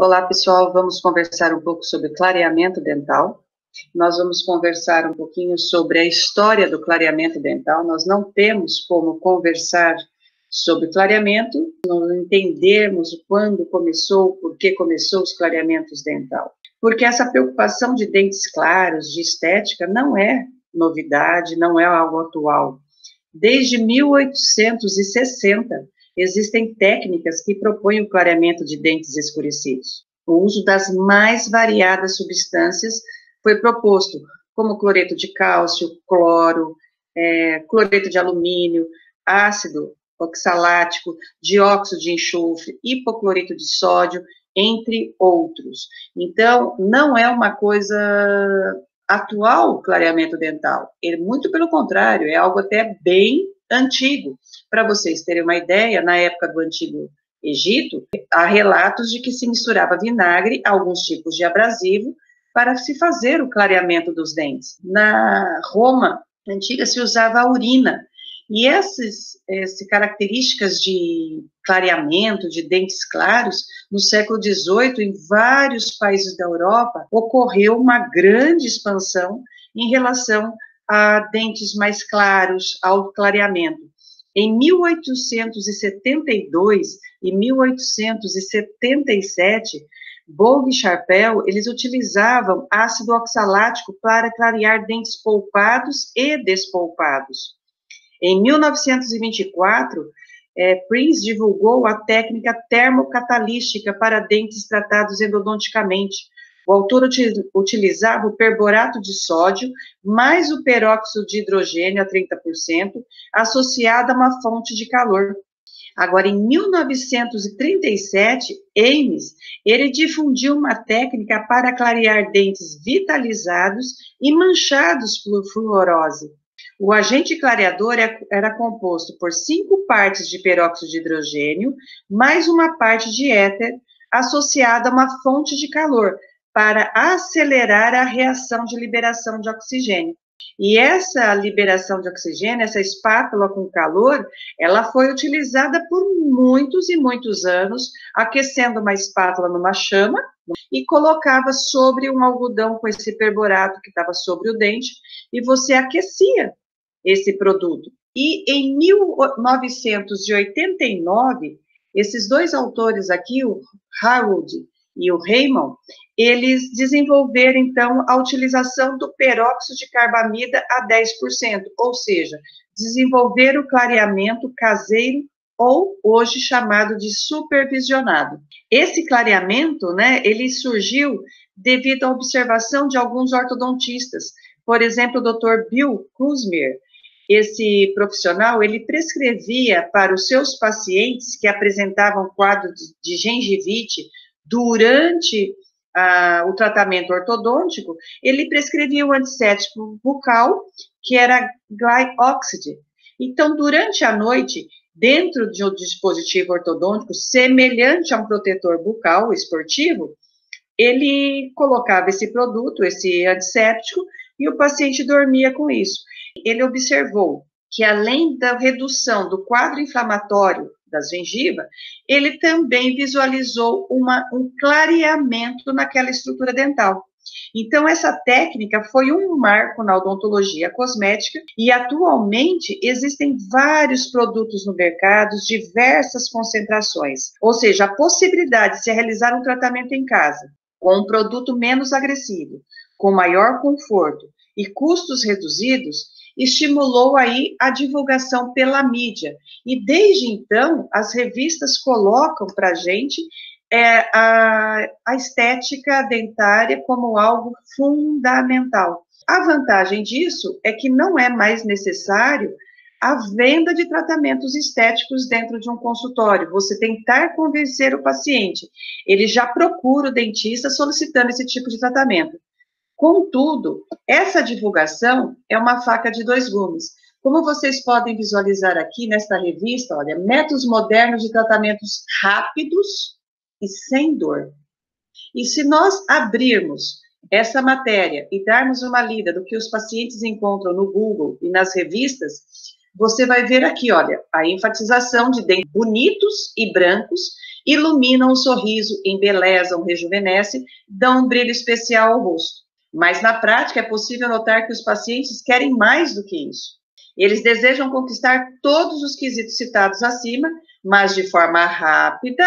Olá, pessoal, vamos conversar um pouco sobre clareamento dental. Nós vamos conversar um pouquinho sobre a história do clareamento dental. Nós não temos como conversar sobre clareamento, não entendermos quando começou, por que começou os clareamentos dental. Porque essa preocupação de dentes claros, de estética, não é novidade, não é algo atual. Desde 1860, existem técnicas que propõem o clareamento de dentes escurecidos. O uso das mais variadas substâncias foi proposto, como cloreto de cálcio, cloro, cloreto de alumínio, ácido oxalático, dióxido de enxofre, hipocloreto de sódio, entre outros. Então, não é uma coisa atual o clareamento dental. Muito pelo contrário, é algo até bem antigo. Para vocês terem uma ideia, na época do Antigo Egito, há relatos de que se misturava vinagre, alguns tipos de abrasivo, para se fazer o clareamento dos dentes. Na Roma antiga se usava a urina, e essas características de clareamento, de dentes claros, no século XVIII, em vários países da Europa, ocorreu uma grande expansão em relação a dentes mais claros, ao clareamento. Em 1872 e 1877, Bogue e Charpel, eles utilizavam ácido oxalático para clarear dentes polpados e despolpados. Em 1924, Prince divulgou a técnica termocatalística para dentes tratados endodonticamente. O autor utilizava o perborato de sódio mais o peróxido de hidrogênio a 30%, associado a uma fonte de calor. Agora, em 1937, Ames, ele difundiu uma técnica para clarear dentes vitalizados e manchados por fluorose. O agente clareador era composto por 5 partes de peróxido de hidrogênio, mais uma parte de éter, associada a uma fonte de calor, para acelerar a reação de liberação de oxigênio. E essa liberação de oxigênio, essa espátula com calor, ela foi utilizada por muitos e muitos anos, aquecendo uma espátula numa chama e colocava sobre um algodão com esse perborato que estava sobre o dente, e você aquecia esse produto. E em 1989, esses dois autores aqui, o Harold e o Raymond, eles desenvolveram, então, a utilização do peróxido de carbamida a 10%, ou seja, desenvolveram o clareamento caseiro, ou hoje chamado de supervisionado. Esse clareamento, ele surgiu devido à observação de alguns ortodontistas. Por exemplo, o Dr. Bill Kuzmer, esse profissional, ele prescrevia para os seus pacientes que apresentavam quadro de gengivite durante o tratamento ortodôntico, ele prescrevia o antisséptico bucal, que era Glyoxid. Então, durante a noite, dentro de um dispositivo ortodôntico semelhante a um protetor bucal esportivo, ele colocava esse produto, esse antisséptico, e o paciente dormia com isso. Ele observou que, além da redução do quadro inflamatório das gengivas, ele também visualizou um clareamento naquela estrutura dental. Então, essa técnica foi um marco na odontologia cosmética e, atualmente, existem vários produtos no mercado, diversas concentrações. Ou seja, a possibilidade de se realizar um tratamento em casa, com um produto menos agressivo, com maior conforto e custos reduzidos, estimulou aí a divulgação pela mídia. E desde então, as revistas colocam para a gente a estética dentária como algo fundamental. A vantagem disso é que não é mais necessário a venda de tratamentos estéticos dentro de um consultório. Você tentar convencer o paciente, ele já procura o dentista solicitando esse tipo de tratamento. Contudo, essa divulgação é uma faca de dois gumes. Como vocês podem visualizar aqui nesta revista, olha, métodos modernos de tratamentos rápidos e sem dor. E se nós abrirmos essa matéria e darmos uma lida do que os pacientes encontram no Google e nas revistas, você vai ver aqui, olha, a enfatização de dentes bonitos e brancos iluminam o sorriso, embelezam, rejuvenescem, dão um brilho especial ao rosto. Mas na prática é possível notar que os pacientes querem mais do que isso. Eles desejam conquistar todos os quesitos citados acima, mas de forma rápida,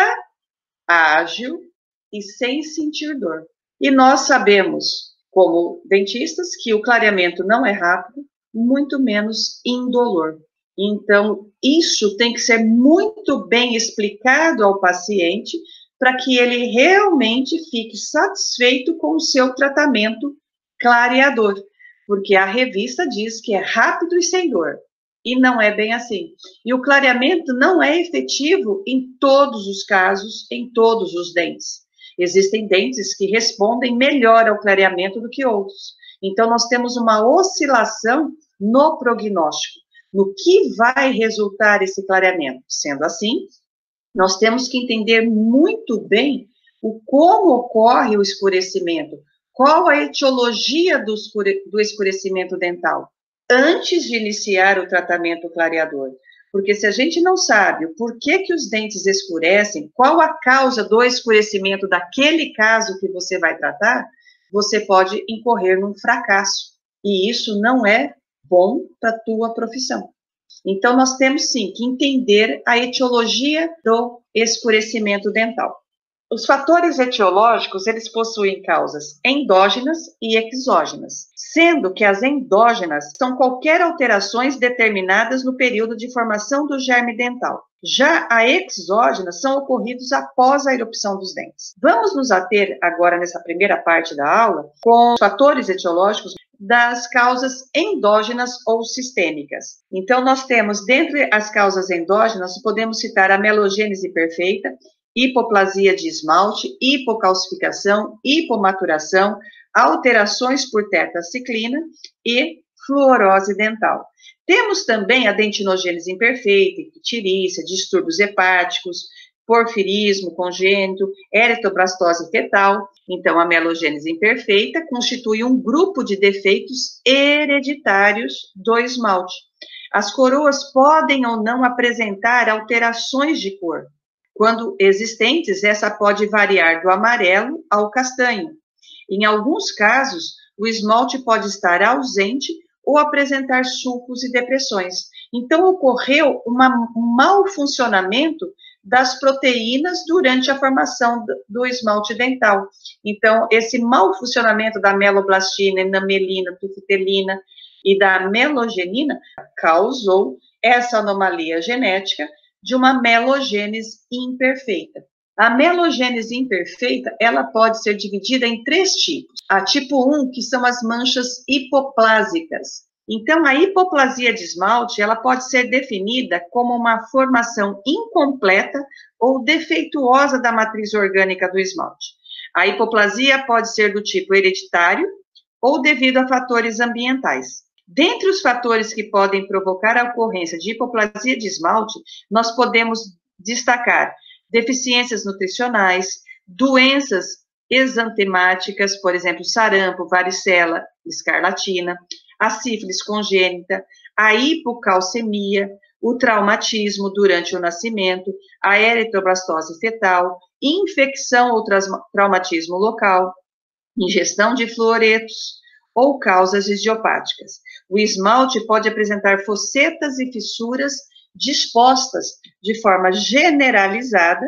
ágil e sem sentir dor. E nós sabemos, como dentistas, que o clareamento não é rápido, muito menos indolor. Então, isso tem que ser muito bem explicado ao paciente para que ele realmente fique satisfeito com o seu tratamento clareador, porque a revista diz que é rápido e sem dor, e não é bem assim. E o clareamento não é efetivo em todos os casos, em todos os dentes. Existem dentes que respondem melhor ao clareamento do que outros. Então, nós temos uma oscilação no prognóstico, no que vai resultar esse clareamento. Sendo assim, nós temos que entender muito bem como ocorre o escurecimento, qual a etiologia do escurecimento dental, antes de iniciar o tratamento clareador. Porque se a gente não sabe o porquê que os dentes escurecem, qual a causa do escurecimento daquele caso que você vai tratar, você pode incorrer num fracasso. E isso não é bom para a tua profissão. Então, nós temos sim que entender a etiologia do escurecimento dental. Os fatores etiológicos, eles possuem causas endógenas e exógenas, sendo que as endógenas são qualquer alterações determinadas no período de formação do germe dental. Já a exógena são ocorridos após a erupção dos dentes. Vamos nos ater agora nessa primeira parte da aula com os fatores etiológicos das causas endógenas ou sistêmicas. Então, nós temos, dentre as causas endógenas, podemos citar a melogênese perfeita, hipoplasia de esmalte, hipocalcificação, hipomaturação, alterações por tetaciclina e fluorose dental. Temos também a dentinogênese imperfeita, icterícia, distúrbios hepáticos, porfirismo congênito, eritoblastose fetal. Então, a melogênese imperfeita constitui um grupo de defeitos hereditários do esmalte. As coroas podem ou não apresentar alterações de cor. Quando existentes, essa pode variar do amarelo ao castanho. Em alguns casos, o esmalte pode estar ausente ou apresentar sulcos e depressões. Então, ocorreu um mau funcionamento das proteínas durante a formação do esmalte dental. Então, esse mau funcionamento da meloblastina, enamelina, tufitelina e da melogenina causou essa anomalia genética de uma melogênese imperfeita. A melogênese imperfeita, ela pode ser dividida em 3 tipos. A tipo 1, que são as manchas hipoplásicas. Então, a hipoplasia de esmalte, ela pode ser definida como uma formação incompleta ou defeituosa da matriz orgânica do esmalte. A hipoplasia pode ser do tipo hereditário ou devido a fatores ambientais. Dentre os fatores que podem provocar a ocorrência de hipoplasia de esmalte, nós podemos destacar deficiências nutricionais, doenças exantemáticas, por exemplo, sarampo, varicela, escarlatina, a sífilis congênita, a hipocalcemia, o traumatismo durante o nascimento, a eritroblastose fetal, infecção ou traumatismo local, ingestão de fluoretos ou causas idiopáticas. O esmalte pode apresentar fossetas e fissuras dispostas de forma generalizada,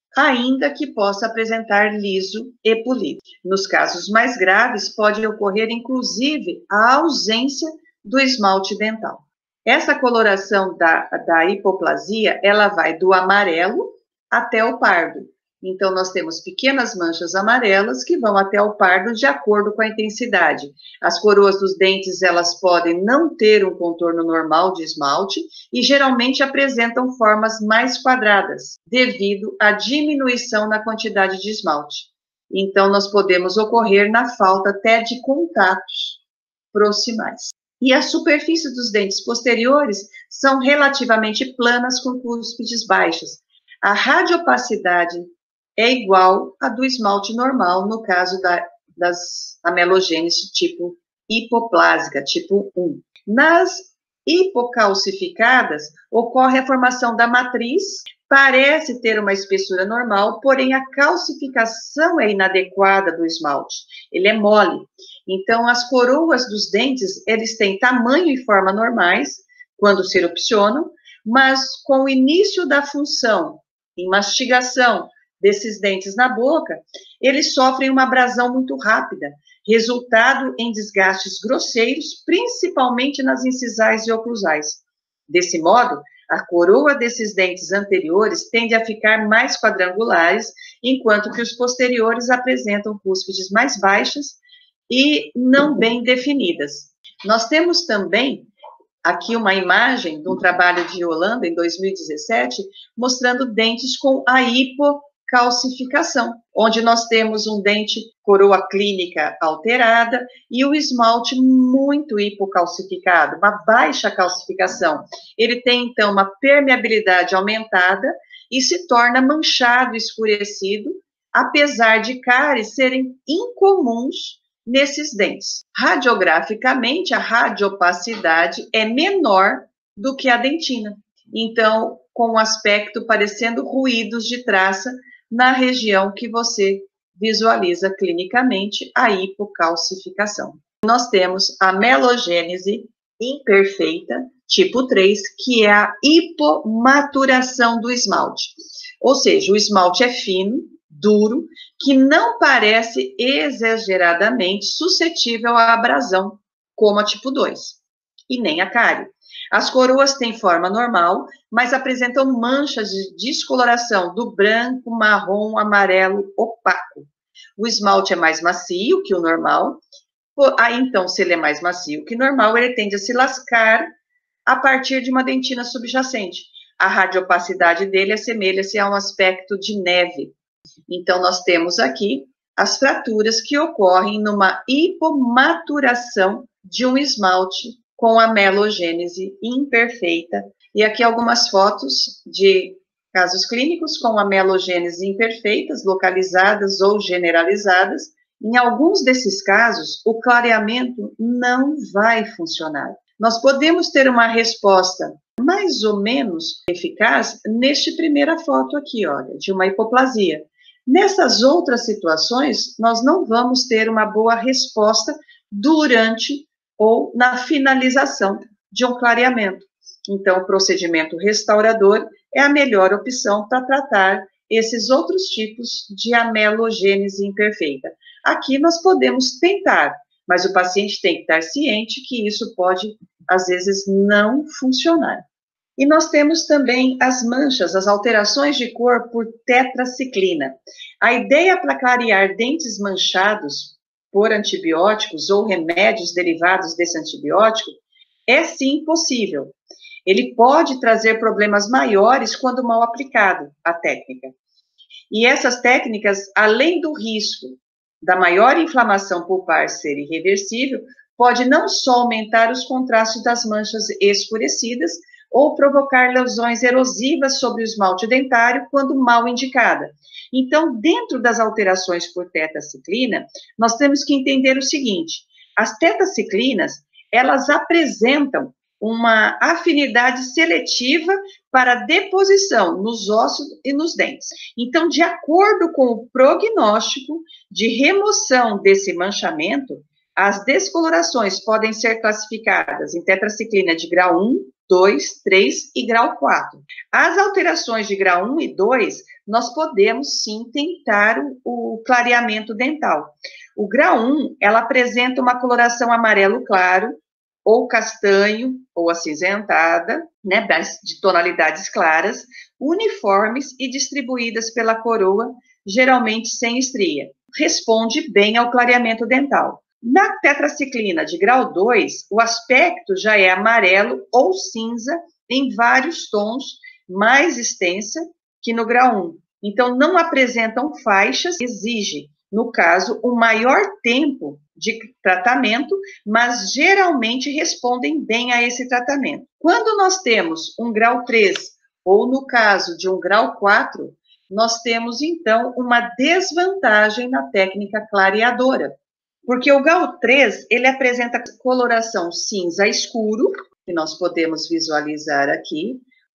ainda que possa apresentar liso e polido. Nos casos mais graves, pode ocorrer, inclusive, a ausência do esmalte dental. Essa coloração da hipoplasia, ela vai do amarelo até o pardo. Então, nós temos pequenas manchas amarelas que vão até o pardo de acordo com a intensidade. As coroas dos dentes, elas podem não ter um contorno normal de esmalte e geralmente apresentam formas mais quadradas, devido à diminuição na quantidade de esmalte. Então, nós podemos ocorrer na falta até de contatos proximais. E as superfícies dos dentes posteriores são relativamente planas com cúspides baixas. A radiopacidade é igual à do esmalte normal, no caso das amelogênese tipo hipoplásica, tipo 1. Nas hipocalcificadas, ocorre a formação da matriz parece ter uma espessura normal, porém a calcificação é inadequada do esmalte. Ele é mole. Então, as coroas dos dentes, eles têm tamanho e forma normais, quando se erupcionam, mas com o início da função em mastigação desses dentes na boca, eles sofrem uma abrasão muito rápida, resultado em desgastes grosseiros, principalmente nas incisais e oclusais. Desse modo, a coroa desses dentes anteriores tende a ficar mais quadrangulares, enquanto que os posteriores apresentam cúspides mais baixas e não bem definidas. Nós temos também aqui uma imagem de um trabalho de Holanda, em 2017, mostrando dentes com a hipocalcificação, onde nós temos um dente coroa clínica alterada e o esmalte muito hipocalcificado, uma baixa calcificação. Ele tem, então, uma permeabilidade aumentada e se torna manchado, escurecido, apesar de cáries serem incomuns nesses dentes. Radiograficamente, a radiopacidade é menor do que a dentina. Então, com um aspecto parecendo ruídos de traça na região que você visualiza clinicamente a hipocalcificação. Nós temos a melogênese imperfeita, tipo 3, que é a hipomaturação do esmalte. Ou seja, o esmalte é fino, duro, que não parece exageradamente suscetível à abrasão, como a tipo 2, e nem a cárie. As coroas têm forma normal, mas apresentam manchas de descoloração do branco, marrom, amarelo, opaco. O esmalte é mais macio que o normal. Aí, então, se ele é mais macio que normal, ele tende a se lascar a partir de uma dentina subjacente. A radiopacidade dele assemelha-se a um aspecto de neve. Então, nós temos aqui as fraturas que ocorrem numa hipomaturação de um esmalte com a melogênese imperfeita. E aqui algumas fotos de casos clínicos com a melogênese imperfeitas, localizadas ou generalizadas. Em alguns desses casos, o clareamento não vai funcionar. Nós podemos ter uma resposta mais ou menos eficaz neste primeira foto aqui, olha, de uma hipoplasia. Nessas outras situações, nós não vamos ter uma boa resposta durante ou na finalização de um clareamento. Então, o procedimento restaurador é a melhor opção para tratar esses outros tipos de amelogênese imperfeita. Aqui nós podemos tentar, mas o paciente tem que estar ciente que isso pode, às vezes, não funcionar. E nós temos também as manchas, as alterações de cor por tetraciclina. A ideia para clarear dentes manchados por antibióticos ou remédios derivados desse antibiótico é sim possível. Ele pode trazer problemas maiores quando mal aplicado, a técnica. E essas técnicas, além do risco da maior inflamação pulpar ser irreversível, pode não só aumentar os contrastes das manchas escurecidas, ou provocar lesões erosivas sobre o esmalte dentário quando mal indicada. Então, dentro das alterações por tetraciclina, nós temos que entender o seguinte: as tetraciclinas, elas apresentam uma afinidade seletiva para deposição nos ossos e nos dentes. Então, de acordo com o prognóstico de remoção desse manchamento, as descolorações podem ser classificadas em tetraciclina de grau 1, 2, 3 e grau 4. As alterações de grau 1 e 2, nós podemos sim tentar o clareamento dental. O grau 1, ela apresenta uma coloração amarelo claro, ou castanho, ou acinzentada, né, de tonalidades claras, uniformes e distribuídas pela coroa, geralmente sem estria. Responde bem ao clareamento dental. Na tetraciclina de grau 2, o aspecto já é amarelo ou cinza em vários tons, mais extensa que no grau 1. Então, não apresentam faixas, exige, no caso, um maior tempo de tratamento, mas geralmente respondem bem a esse tratamento. Quando nós temos um grau 3, ou no caso de um grau 4, nós temos, então, uma desvantagem na técnica clareadora. Porque o grau 3, ele apresenta coloração cinza escuro, que nós podemos visualizar aqui,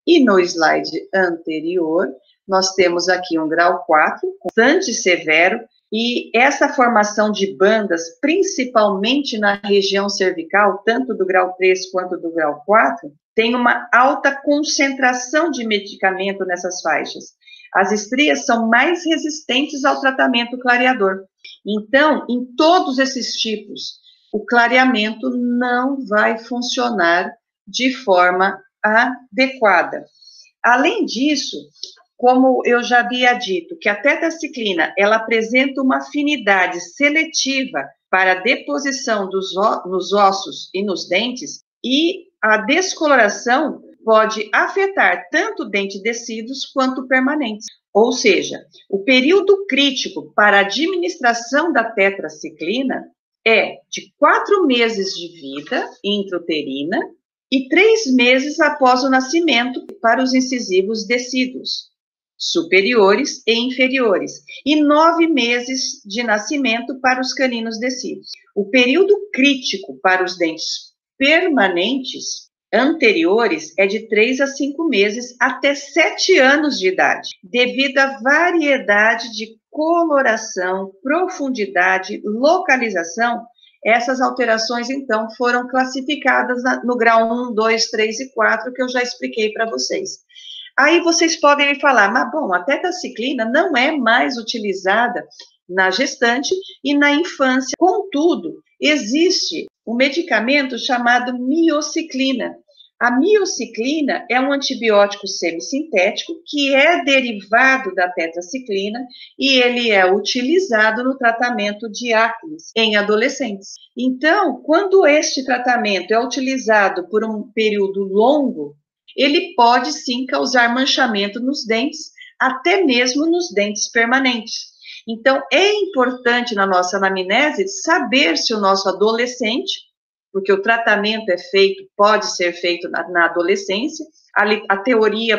E no slide anterior, nós temos aqui um grau 4, bastante severo, e essa formação de bandas, principalmente na região cervical, tanto do grau 3 quanto do grau 4, tem uma alta concentração de medicamento nessas faixas. As estrias são mais resistentes ao tratamento clareador. Então, em todos esses tipos, o clareamento não vai funcionar de forma adequada. Além disso, como eu já havia dito, que a tetraciclina, ela apresenta uma afinidade seletiva para a deposição nos ossos e nos dentes, e a descoloração pode afetar tanto dente-tecidos quanto permanentes. Ou seja, o período crítico para a administração da tetraciclina é de 4 meses de vida intrauterina e 3 meses após o nascimento para os incisivos decíduos, superiores e inferiores, e 9 meses de nascimento para os caninos decíduos. O período crítico para os dentes permanentes anteriores é de 3 a 5 meses até 7 anos de idade, devido à variedade de coloração, profundidade, localização. Essas alterações, então, foram classificadas no grau 1, 2, 3 e 4, que eu já expliquei para vocês. Aí vocês podem me falar, mas bom, a tetraciclina não é mais utilizada na gestante e na infância. Contudo, existe um medicamento chamado miociclina. A miociclina é um antibiótico semissintético que é derivado da tetraciclina e ele é utilizado no tratamento de acne em adolescentes. Então, quando este tratamento é utilizado por um período longo, ele pode sim causar manchamento nos dentes, até mesmo nos dentes permanentes. Então, é importante na nossa anamnese saber se o nosso adolescente, porque o tratamento pode ser feito na adolescência, a teoria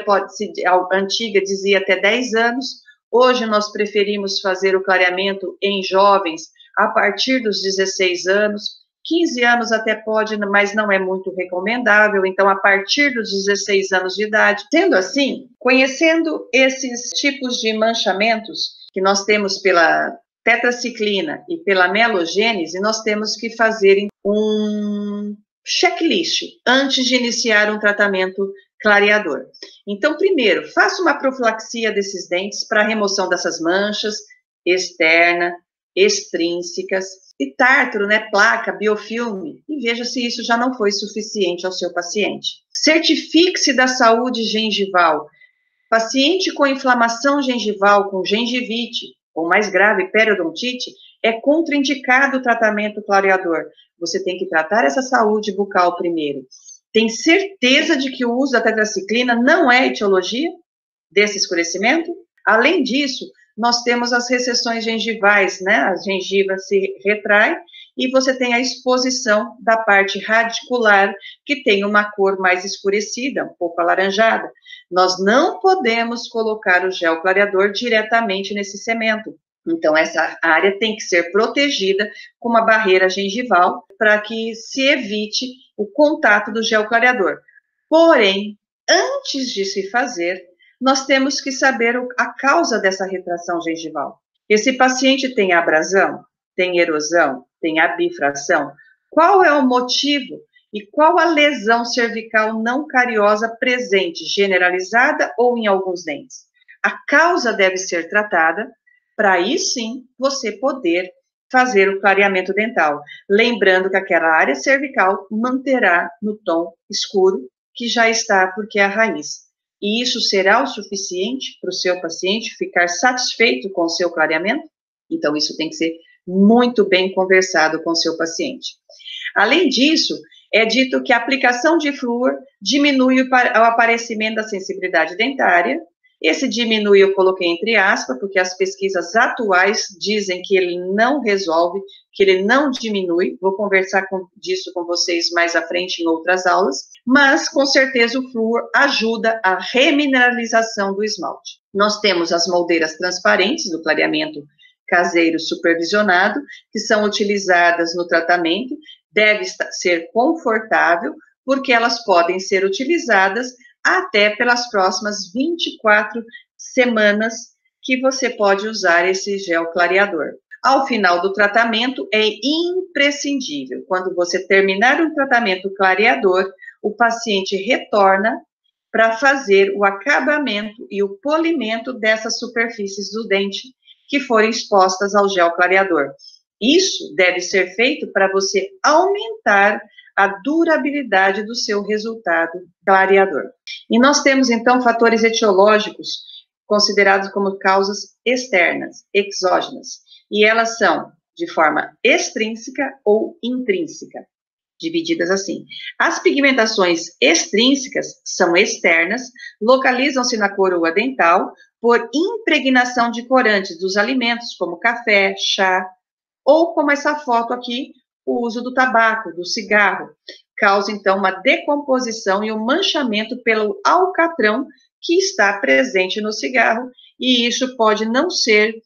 antiga dizia até 10 anos, hoje nós preferimos fazer o clareamento em jovens a partir dos 16 anos, 15 anos até pode, mas não é muito recomendável, então a partir dos 16 anos de idade. Sendo assim, conhecendo esses tipos de manchamentos que nós temos pela tetraciclina e pela mielogênese, nós temos que fazer um checklist antes de iniciar um tratamento clareador. Então, primeiro, faça uma profilaxia desses dentes para remoção dessas manchas externa, extrínsecas, e tártaro, placa, biofilme, e veja se isso já não foi suficiente ao seu paciente. Certifique-se da saúde gengival. Paciente com inflamação gengival, com gengivite, ou mais grave, periodontite, é contraindicado o tratamento clareador. Você tem que tratar essa saúde bucal primeiro. Tem certeza de que o uso da tetraciclina não é etiologia desse escurecimento? Além disso, nós temos as recessões gengivais, A gengiva se retrai e você tem a exposição da parte radicular, que tem uma cor mais escurecida, um pouco alaranjada. Nós não podemos colocar o gel clareador diretamente nesse cemento. Então, essa área tem que ser protegida com uma barreira gengival para que se evite o contato do gel clareador. Porém, antes de se fazer, nós temos que saber a causa dessa retração gengival. Esse paciente tem abrasão, tem erosão, tem abifração. Qual é o motivo e qual a lesão cervical não cariosa presente, generalizada ou em alguns dentes? A causa deve ser tratada para aí sim você poder fazer o clareamento dental. Lembrando que aquela área cervical manterá no tom escuro, que já está porque é a raiz. E isso será o suficiente para o seu paciente ficar satisfeito com o seu clareamento? Então, isso tem que ser muito bem conversado com o seu paciente. Além disso, é dito que a aplicação de flúor diminui o aparecimento da sensibilidade dentária. Esse diminui, eu coloquei entre aspas, porque as pesquisas atuais dizem que ele não resolve, que ele não diminui. Vou conversar disso com vocês mais à frente em outras aulas. Mas, com certeza, o flúor ajuda a remineralização do esmalte. Nós temos as moldeiras transparentes do clareamento caseiro supervisionado, que são utilizadas no tratamento. Deve ser confortável, porque elas podem ser utilizadas até pelas próximas 24 semanas que você pode usar esse gel clareador. Ao final do tratamento, é imprescindível, quando você terminar um tratamento clareador, o paciente retorna para fazer o acabamento e o polimento dessas superfícies do dente que forem expostas ao gel clareador. Isso deve ser feito para você aumentar a durabilidade do seu resultado clareador. E nós temos, então, fatores etiológicos considerados como causas externas, exógenas, e elas são de forma extrínseca ou intrínseca, divididas assim. As pigmentações extrínsecas são externas, localizam-se na coroa dental por impregnação de corantes dos alimentos, como café, chá, ou como essa foto aqui, o uso do tabaco, do cigarro. Causa, então, uma decomposição e um manchamento pelo alcatrão que está presente no cigarro, e isso pode não ser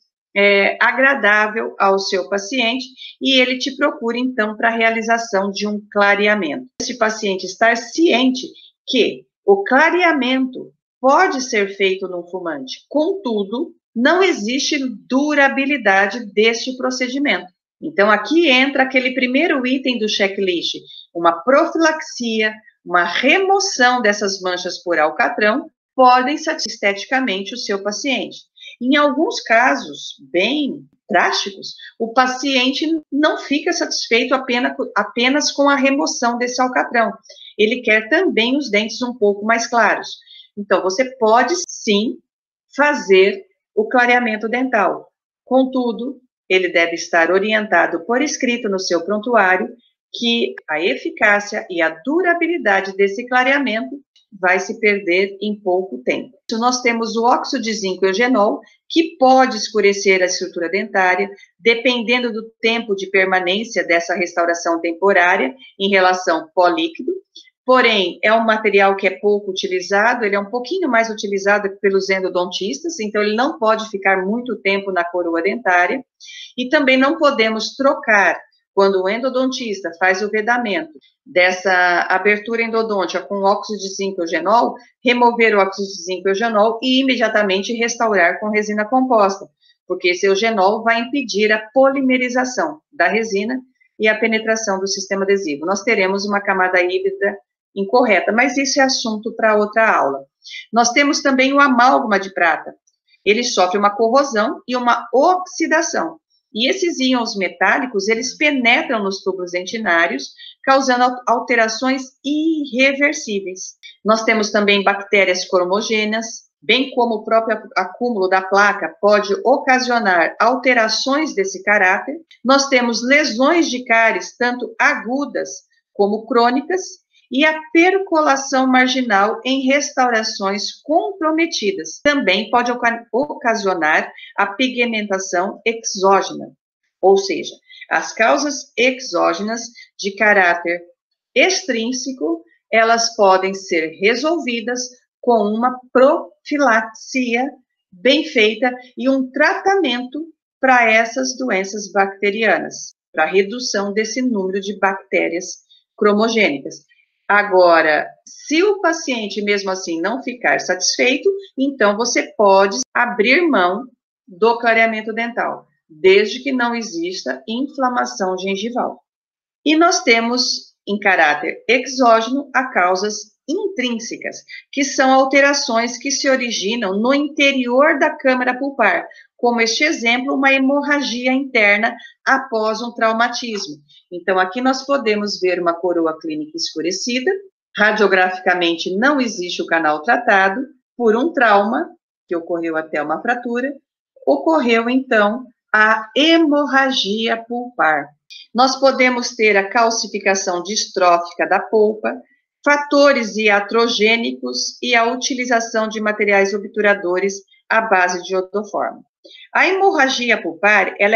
agradável ao seu paciente, e ele te procura, então, para a realização de um clareamento. Esse paciente estar ciente que o clareamento pode ser feito no fumante, contudo, não existe durabilidade deste procedimento. Então, aqui entra aquele primeiro item do checklist, uma profilaxia, uma remoção dessas manchas por alcatrão, podem satisfazer esteticamente o seu paciente. Em alguns casos bem drásticos, o paciente não fica satisfeito apenas com a remoção desse alcatrão. Ele quer também os dentes um pouco mais claros. Então, você pode sim fazer o clareamento dental. Contudo, ele deve estar orientado por escrito no seu prontuário que a eficácia e a durabilidade desse clareamento vai se perder em pouco tempo. Nós temos o óxido de zinco eugenol, que pode escurecer a estrutura dentária, dependendo do tempo de permanência dessa restauração temporária em relação pó líquido. Porém, é um material que é pouco utilizado, ele é um pouquinho mais utilizado pelos endodontistas, então ele não pode ficar muito tempo na coroa dentária. E também não podemos trocar, quando o endodontista faz o vedamento dessa abertura endodôntica com óxido de zinco eugenol, remover o óxido de zinco eugenol e imediatamente restaurar com resina composta, porque esse eugenol vai impedir a polimerização da resina e a penetração do sistema adesivo. Nós teremos uma camada híbrida incorreta, mas isso é assunto para outra aula. Nós temos também o amálgama de prata. Ele sofre uma corrosão e uma oxidação. E esses íons metálicos, eles penetram nos tubos dentinários, causando alterações irreversíveis. Nós temos também bactérias cromogêneas, bem como o próprio acúmulo da placa pode ocasionar alterações desse caráter. Nós temos lesões de cáries, tanto agudas como crônicas, e a percolação marginal em restaurações comprometidas. Também pode ocasionar a pigmentação exógena, ou seja, as causas exógenas de caráter extrínseco, elas podem ser resolvidas com uma profilaxia bem feita e um tratamento para essas doenças bacterianas, para a redução desse número de bactérias cromogênicas. Agora, se o paciente mesmo assim não ficar satisfeito, então você pode abrir mão do clareamento dental, desde que não exista inflamação gengival. E nós temos, em caráter exógeno, a causas intrínsecas, que são alterações que se originam no interior da câmara pulpar, como este exemplo, uma hemorragia interna após um traumatismo. Então, aqui nós podemos ver uma coroa clínica escurecida, radiograficamente não existe o canal tratado, por um trauma, que ocorreu até uma fratura, ocorreu então a hemorragia pulpar. Nós podemos ter a calcificação distrófica da polpa, fatores iatrogênicos e a utilização de materiais obturadores à base de iodoformo. A hemorragia pulpar, ela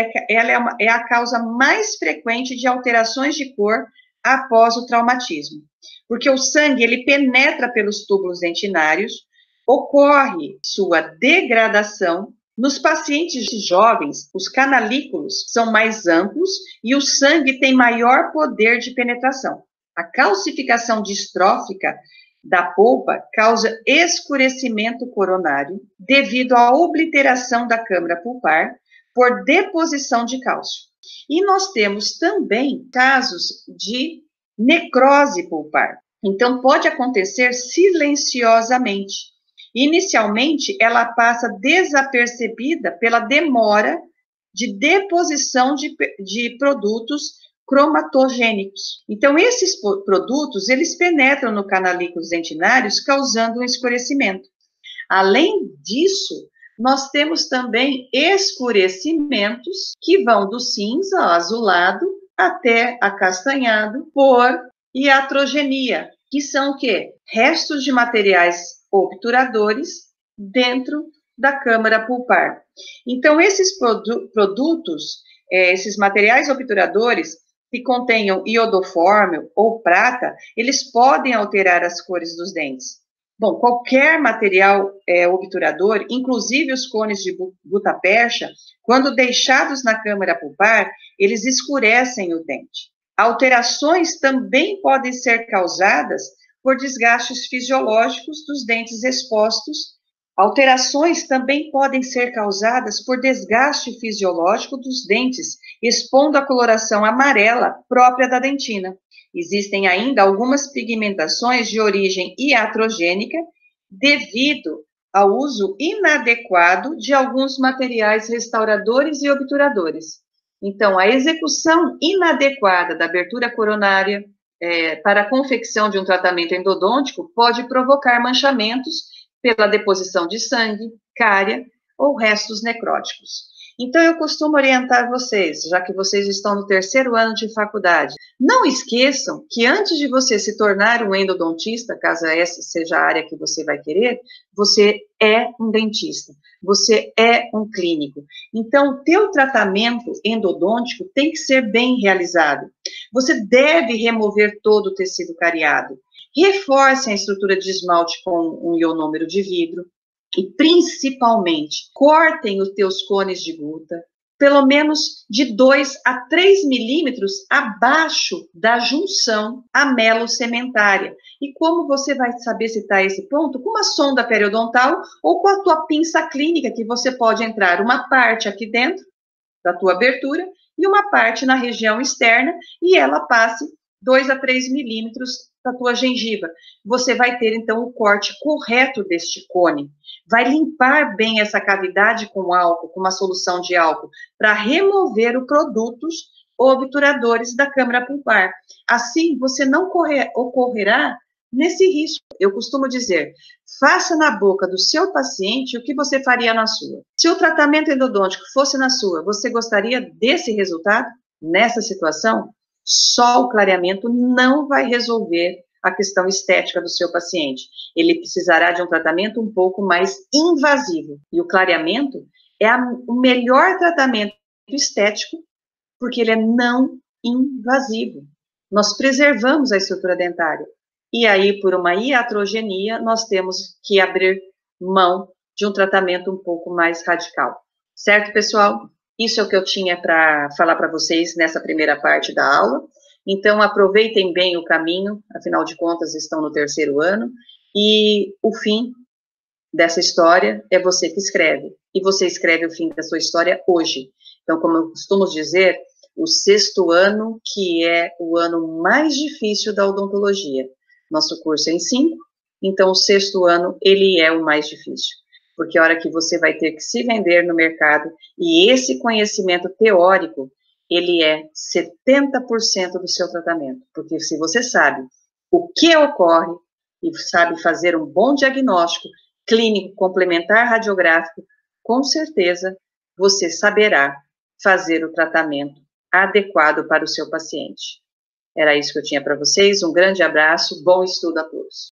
é a causa mais frequente de alterações de cor após o traumatismo, porque o sangue, ele penetra pelos túbulos dentinários, ocorre sua degradação. Nos pacientes jovens, os canalículos são mais amplos e o sangue tem maior poder de penetração. A calcificação distrófica da polpa causa escurecimento coronário devido à obliteração da câmara pulpar por deposição de cálcio. E nós temos também casos de necrose pulpar. Então, pode acontecer silenciosamente. Inicialmente, ela passa desapercebida pela demora de deposição de produtos cromatogênicos. Então, esses produtos, eles penetram no canalículos dentinários, causando um escurecimento. Além disso, nós temos também escurecimentos que vão do cinza ao azulado até acastanhado por iatrogenia, que são o quê? Restos de materiais obturadores dentro da câmara pulpar. Então, esses produtos, esses materiais obturadores, que contenham iodoforme ou prata, eles podem alterar as cores dos dentes. Bom, qualquer material obturador, inclusive os cones de gutta-percha, quando deixados na câmara pulpar, eles escurecem o dente. Alterações também podem ser causadas por desgastes fisiológicos dos dentes expostos. Alterações também podem ser causadas por desgaste fisiológico dos dentes, expondo a coloração amarela própria da dentina. Existem ainda algumas pigmentações de origem iatrogênica devido ao uso inadequado de alguns materiais restauradores e obturadores. Então, a execução inadequada da abertura coronária para a confecção de um tratamento endodôntico pode provocar manchamentos pela deposição de sangue, cárie ou restos necróticos. Então, eu costumo orientar vocês, já que vocês estão no 3º ano de faculdade, não esqueçam que antes de você se tornar um endodontista, caso essa seja a área que você vai querer, você é um dentista, você é um clínico. Então, o teu tratamento endodôntico tem que ser bem realizado. Você deve remover todo o tecido cariado. Reforce a estrutura de esmalte com um ionômero de vidro. E, principalmente, cortem os teus cones de guta, pelo menos de 2 a 3 milímetros abaixo da junção amelo-sementária. E como você vai saber se está esse ponto? Com uma sonda periodontal ou com a tua pinça clínica, que você pode entrar uma parte aqui dentro da tua abertura e uma parte na região externa, e ela passe 2 a 3 milímetros da tua gengiva. Você vai ter, então, o corte correto deste cone. Vai limpar bem essa cavidade com álcool, com uma solução de álcool, para remover os produtos obturadores da câmara pulpar. Assim, você não ocorrerá nesse risco. Eu costumo dizer, faça na boca do seu paciente o que você faria na sua. Se o tratamento endodôntico fosse na sua, você gostaria desse resultado? Nessa situação, só o clareamento não vai resolver a questão estética do seu paciente. Ele precisará de um tratamento um pouco mais invasivo. E o clareamento é o melhor tratamento estético, porque ele é não invasivo. Nós preservamos a estrutura dentária. E aí, por uma iatrogenia, nós temos que abrir mão de um tratamento um pouco mais radical. Certo, pessoal? Isso é o que eu tinha para falar para vocês nessa primeira parte da aula. Então, aproveitem bem o caminho, afinal de contas, estão no 3º ano, e o fim dessa história é você que escreve, e você escreve o fim da sua história hoje. Então, como eu costumo dizer, o 6º ano, que é o ano mais difícil da odontologia. Nosso curso é em 5, então o 6º ano, ele é o mais difícil, porque a hora que você vai ter que se vender no mercado, e esse conhecimento teórico, ele é 70% do seu tratamento, porque se você sabe o que ocorre e sabe fazer um bom diagnóstico clínico complementar radiográfico, com certeza você saberá fazer o tratamento adequado para o seu paciente. Era isso que eu tinha para vocês, um grande abraço, bom estudo a todos.